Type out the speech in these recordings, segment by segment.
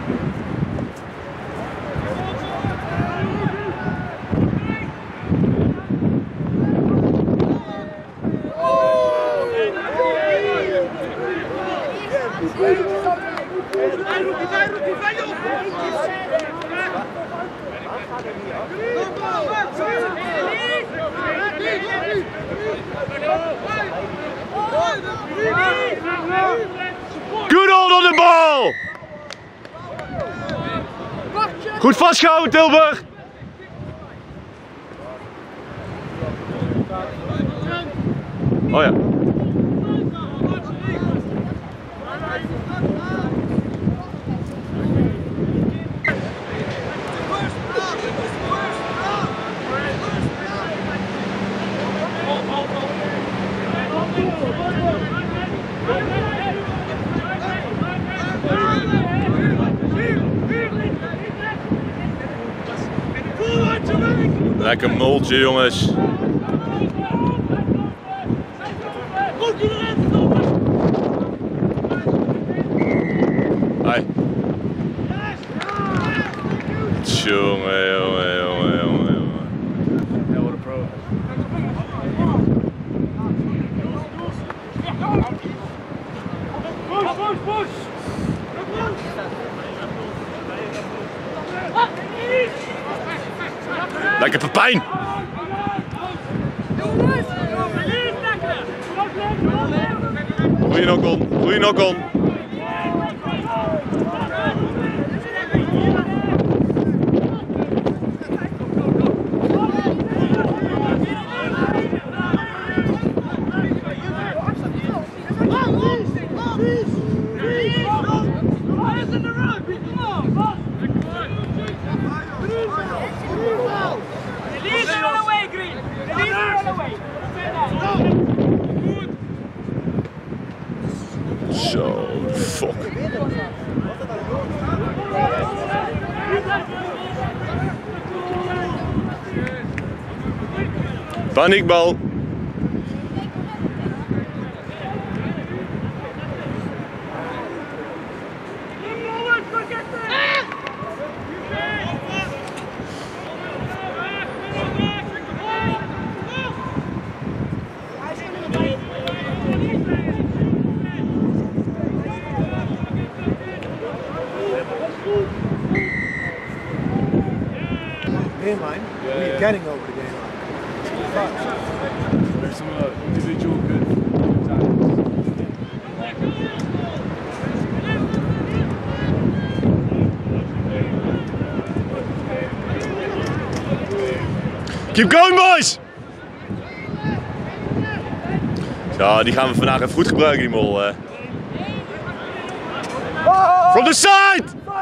Good hold on de bal! Goed vastgehouden, Tilburg! Oh ja. Lekker moltje, jongens. Hoi. Jongen. Ja, what a pro. Push! Lekker Pepijn! Goeie knock-on. Zo, fuck. Paniekbal. Game line? Yeah, We're yeah. getting over the game line. There's some individual good times. Keep going, boys! Ja, die gaan we vandaag even goed gebruiken, die mol. From the side!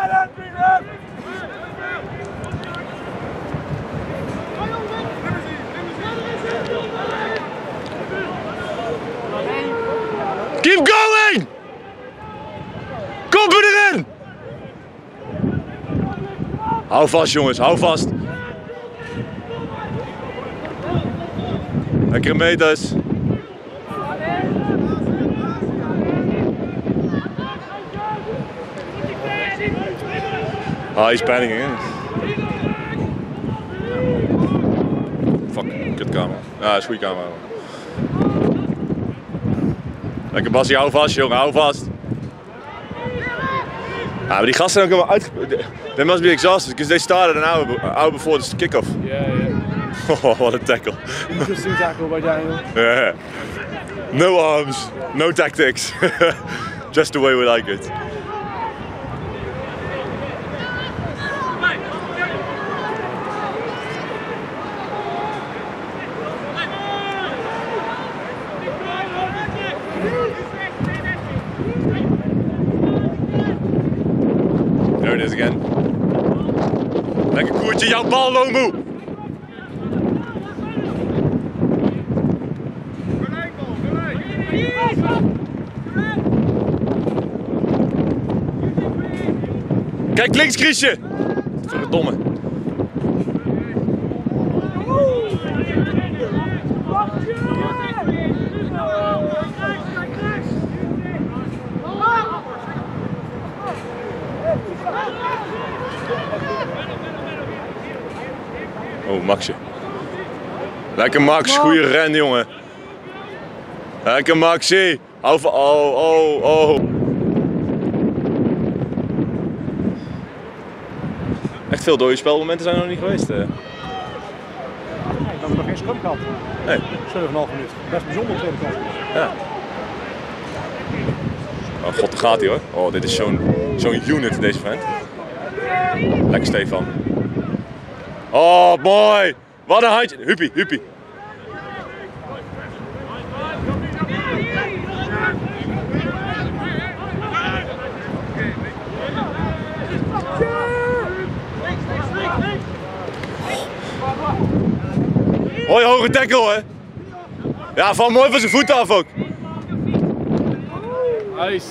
Keep going! Kom erin! Hou vast, jongens, hou vast. Lekkere meters. Ah, he's panicking, hè? Fuck, kut camera. Ja, dat is goede camera. Lekker Bassie, hou vast, jongen, hou vast. Ja, maar die gasten zijn ook helemaal uit. They must be exhausted because they started an hour before the kickoff. Yeah. Oh, what a tackle. Interesting tackle by Daniel. Yeah. No arms, no tactics. Just the way we like it. There it is again. Lekker koertje, jouw bal, Lomu! Kijk links, Chrisje! Verdomme. Oh, Maxje. Lekker Max, goede ren jongen. Lekker Maxie. Hou van, oh. Echt veel dode spelmomenten zijn er nog niet geweest. Nee, we hebben nog geen scrum gehad. Nee. 7,5 minuten. Best bijzonder tweede klas. Ja. Oh god, daar gaat hij hoor. Oh, dit is zo'n unit deze vent. Lekker Stefan. Oh, mooi. Wat een handje. Huppie. Hoi, hoge tackle hè. Ja, val mooi van zijn voeten af ook. Nice.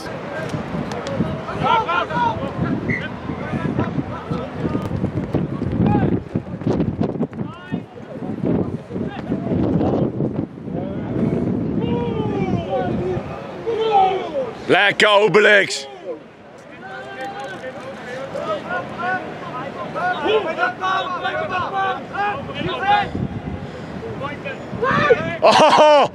Lekker Obelix. Oh!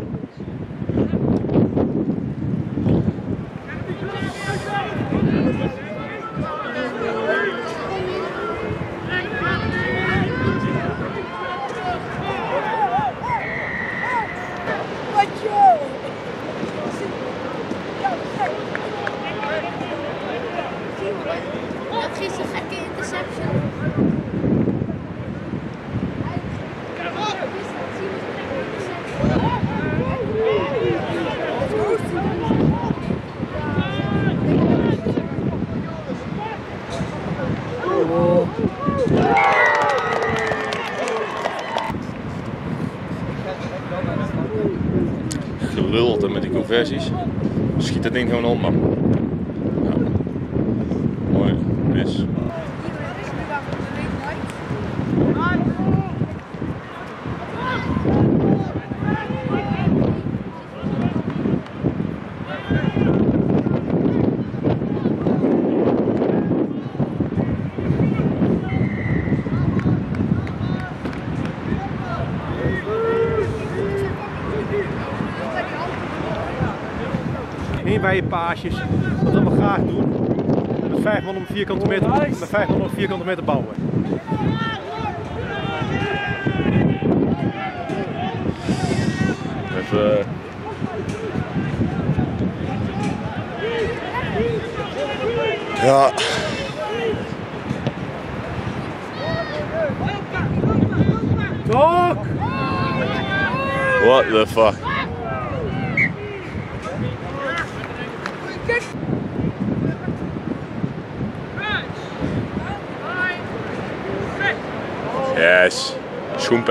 Gisteren gekke interception. Geluld met die conversies. Schiet dat ding gewoon om, man. Ja. Mooi, mis. Heen bij je paasjes, dat willen we graag doen. Met 5 man om vierkante meter bouwen. Even. Ja. Tok! What the fuck? Yes. Schoempen.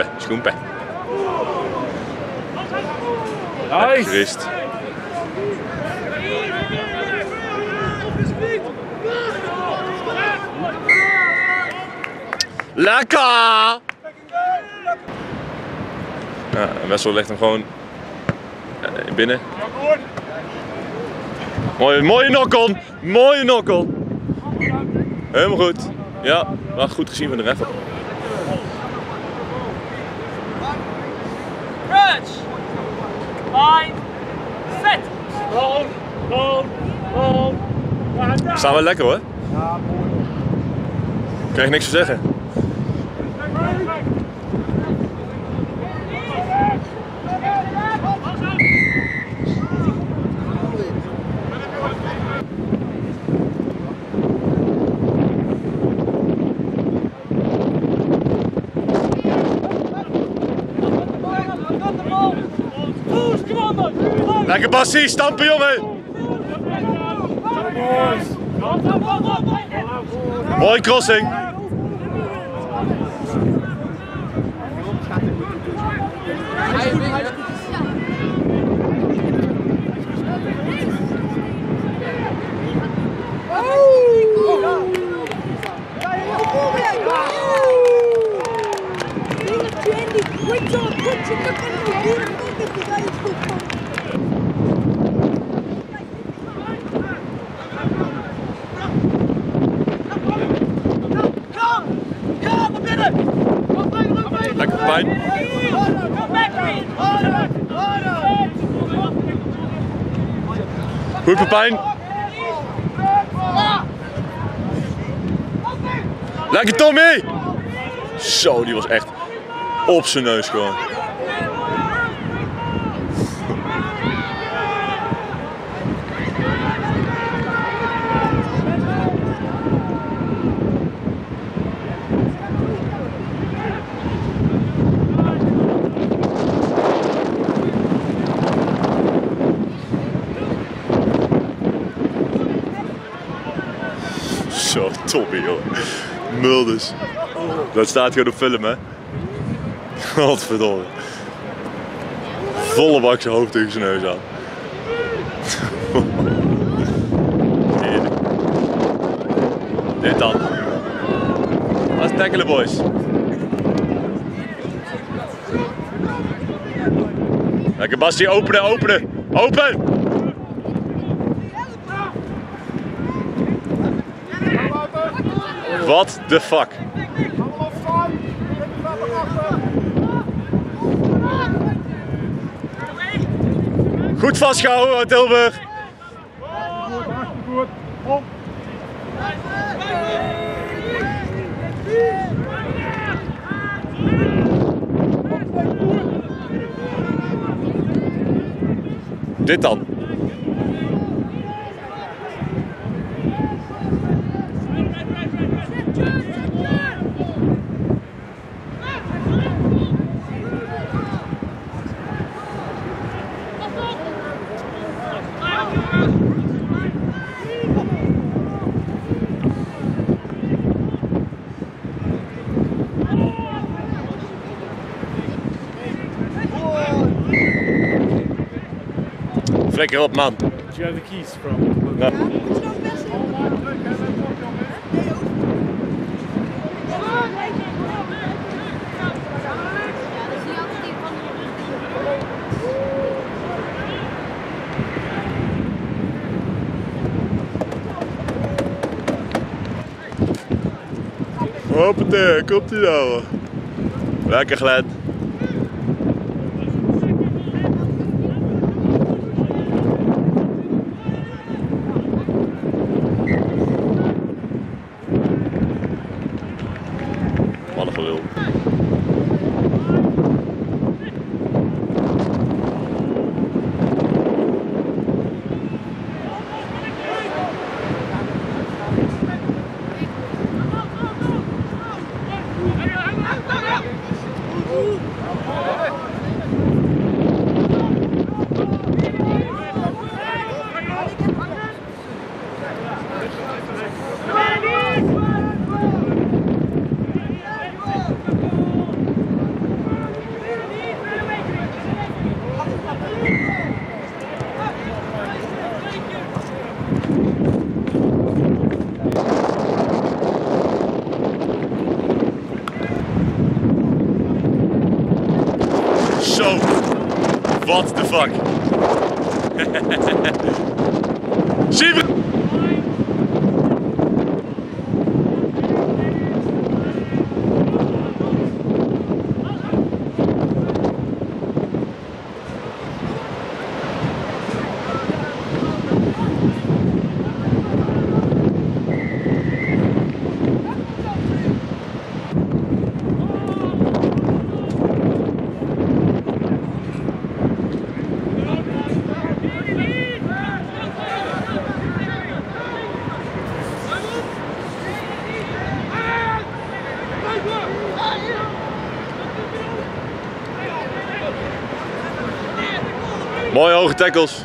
Nice! Christ. Lekker! Ja, en Wessel legt hem gewoon binnen. Mooie knock-on! Mooie knock-on! Helemaal goed. Ja, wel goed gezien van de ref. Crunch! Line! Set! Staan we lekker hoor. Krijg niks te zeggen. Lekker Bassie, stampen jongen! Mooi crossing! pijn. Goed Pepijn. Lekker Tommy! Zo, die was echt op zijn neus gewoon. Zo, Tommy joh. Mulders. Dat staat gewoon op film hè. Godverdomme. Volle bak zijn hoofd tegen zijn neus aan. Dit dan. Let's tackle boys. Lekker Basti, openen, openen. Open! What the fuck? Goed vastgehouden, Tilburg. Dit dan. Flikker op man. Do you have the keys from? No. Hoppatee, komt ie nou. Lekker Glenn. Wat een gelul. Zo, what the fuck. Zie je? Mooie hoge tackles.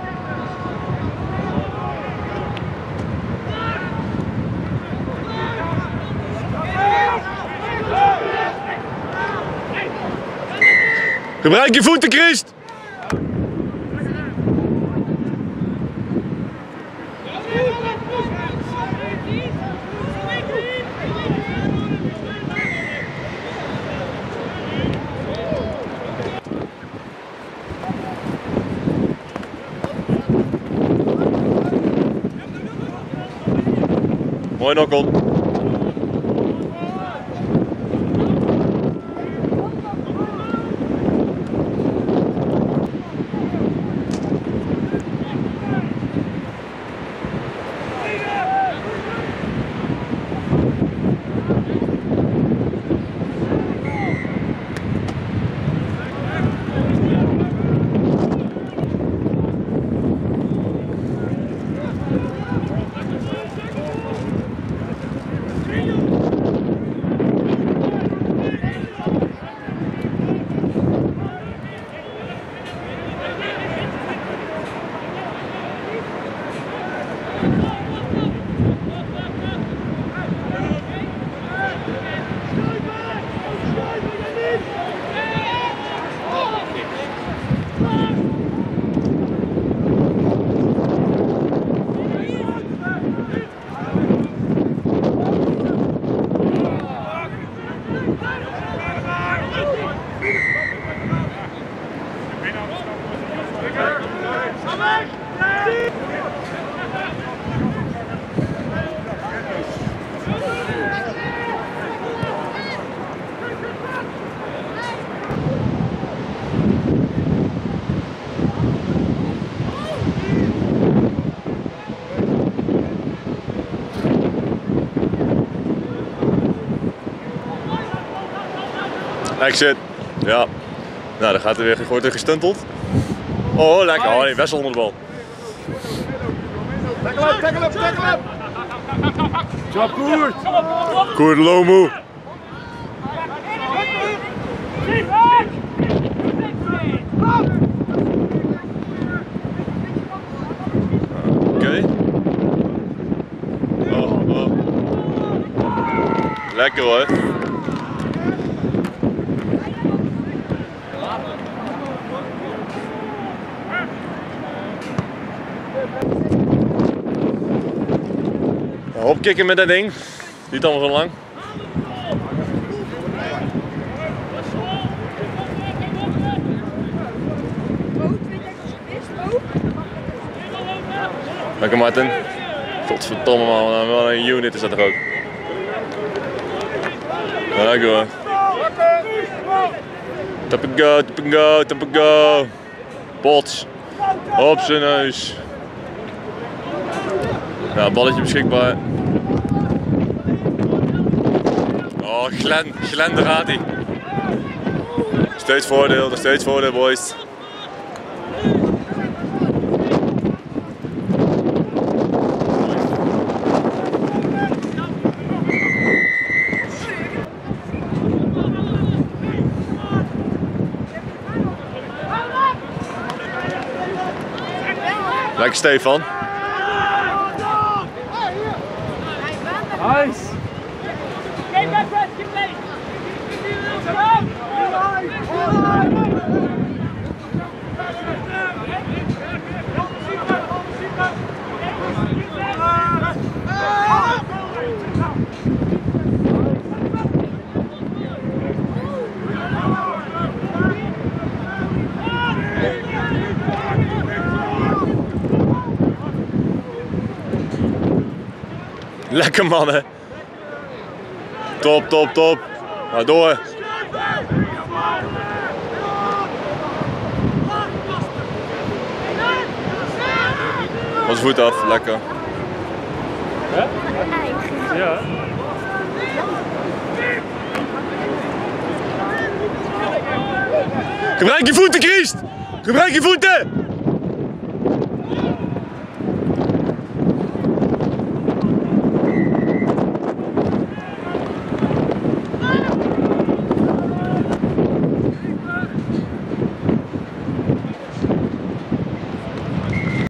Gebruik je voeten, Christ! Mooi knock-on. Exit. Ja. Nou, dan gaat er weer, wordt er gestunteld. Oh, lekker. Oh nee, Wessel onder de bal. Tackle up. Job Koert. Koert Lomu. Oké. Oh. Lekker hoor. Opkikken met dat ding. Niet allemaal zo lang. Lekker Martin. Godverdomme man, wat een unit is dat toch ook. Ja, lekker hoor. Tap and go. Pots. Op zijn neus. Ja, balletje beschikbaar. Oh, Glen, daar gaat hij. Steeds voordeel boys. Lekker Stefan. Nice. Lekker mannen. Top. Maar door. Was voet af, lekker. Ja. Gebruik je voeten, Christ! Gebruik je voeten!